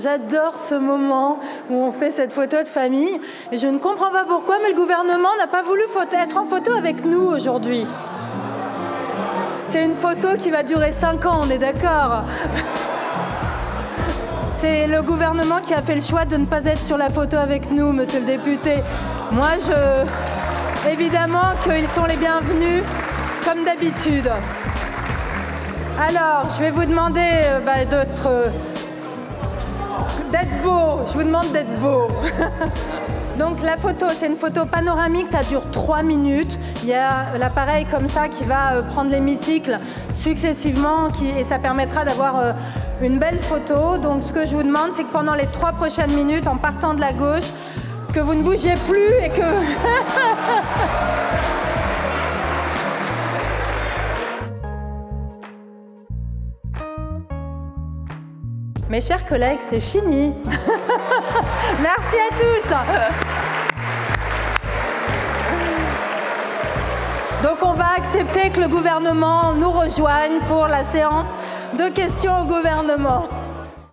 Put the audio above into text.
J'adore ce moment où on fait cette photo de famille. Et je ne comprends pas pourquoi, mais le gouvernement n'a pas voulu être en photo avec nous aujourd'hui. C'est une photo qui va durer 5 ans, on est d'accord? C'est le gouvernement qui a fait le choix de ne pas être sur la photo avec nous, monsieur le député. Moi, évidemment qu'ils sont les bienvenus, comme d'habitude. Alors, je vais vous demander d'être beau. Je vous demande d'être beau. Donc la photo, c'est une photo panoramique, ça dure 3 minutes. Il y a l'appareil comme ça qui va prendre l'hémicycle successivement et ça permettra d'avoir une belle photo. Donc ce que je vous demande, c'est que pendant les 3 prochaines minutes, en partant de la gauche, que vous ne bougiez plus et que... Mes chers collègues, c'est fini. Merci à tous. Donc on va accepter que le gouvernement nous rejoigne pour la séance de questions au gouvernement.